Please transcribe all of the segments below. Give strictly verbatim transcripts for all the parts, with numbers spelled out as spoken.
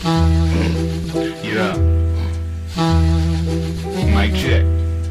Yeah. Mic check.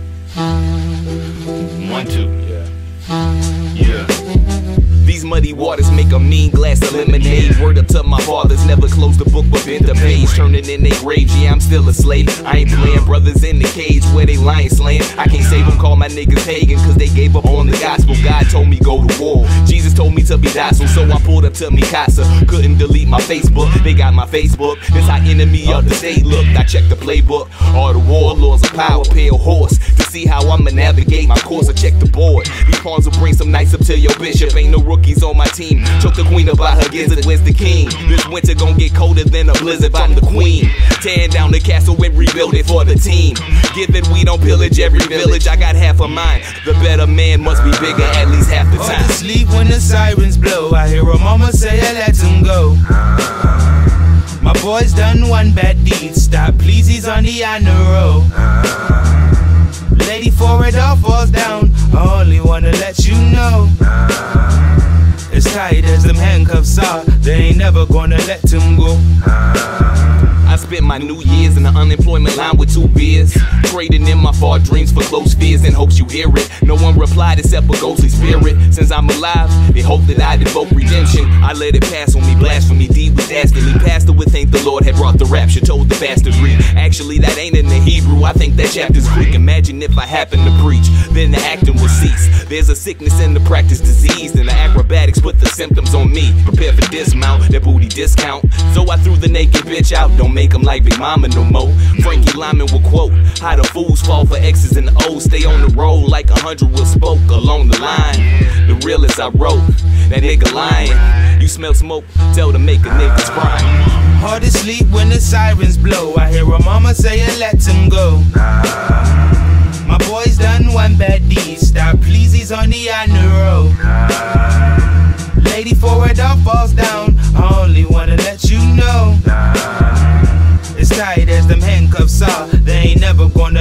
One, two. Yeah. Yeah. These muddy waters make a mean glass of lemonade. Word up to my fathers, never close the book but bend the page. Turning in they graves, yeah, I'm still a slave. I ain't playing, brothers in the cage where they lying slaying. I can't save them, call my niggas pagan, cause they gave up on the gospel. God told me go to war, Jesus told me to be docile, so I pulled up to me casa. Couldn't delete my Facebook, they got my Facebook. This our enemy of the state, look, I checked the playbook. All the warlords of power, pale horse. To see how I'ma navigate my course, I check the board. These pawns will bring some nights up to your bishop. Ain't no rookies on my team. Choke the queen about her gizzard, where's the king? This winter gon' get colder than a blizzard, I'm the queen. Tearing down the castle and rebuild it for the team. Given we don't pillage every village, I got half of mine. The better man must be bigger at least half the time. All to sleep when the sirens blow, I hear a mama say I let him go. My boy's done one bad deed, stop please, he's on the honor roll. Lady for it all falls down, I only wanna let you know. As tight as them handcuffs are, they ain't never gonna let him go. I spent my New Year's in the unemployment line with two beers, trading in my far dreams for close fears in hopes you hear it. No one replied except a ghostly spirit. Since I'm alive, they hope that I'd invoke redemption. I let it pass on me, blasphemy, deed was dastardly. Pastor would think the Lord had brought the rapture, told the bastard read. Actually, that ain't in the Hebrew, I think that chapter's Greek. Imagine if I happened to preach, then the acting would cease. There's a sickness in the practice disease, and the acrobatics put the symptoms on me. Prepare for dismount, that booty discount. So I threw the naked bitch out, don't make them like Big Mama no more. Frankie Lyman will quote how the fools fall for X's and O's. Stay on the road like a hundred will spoke along the line. The realest I wrote, that nigga lying. You smell smoke, tell them make a nigga's crying. Hard to sleep when the sirens blow, I hear a mama say I let him go. My boy's done one bad deed, stop please, he's on the honor roll. Lady for it all falls down, I only wanna let you know. As tight as them handcuffs are, they ain't never gonna